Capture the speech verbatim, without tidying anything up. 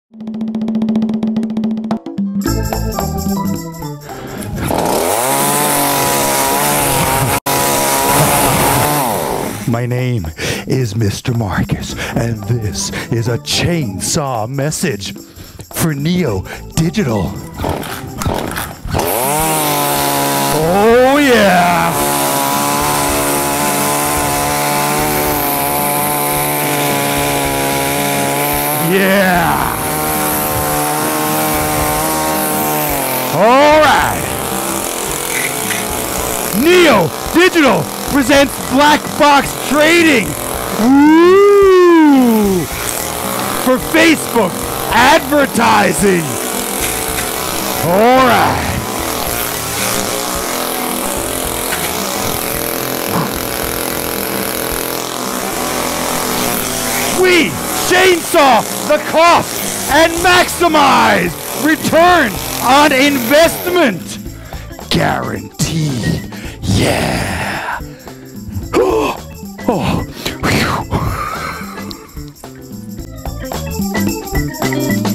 My name is Mister Marcus, and this is a chainsaw message for Neo Digital. Oh yeah! Yeah! All right! Neo Digital presents Black Box Trading. Woo! For Facebook advertising. All right. We chainsaw the cost and maximize return on investment. Guaranteed. Yeah. Oh. Whew.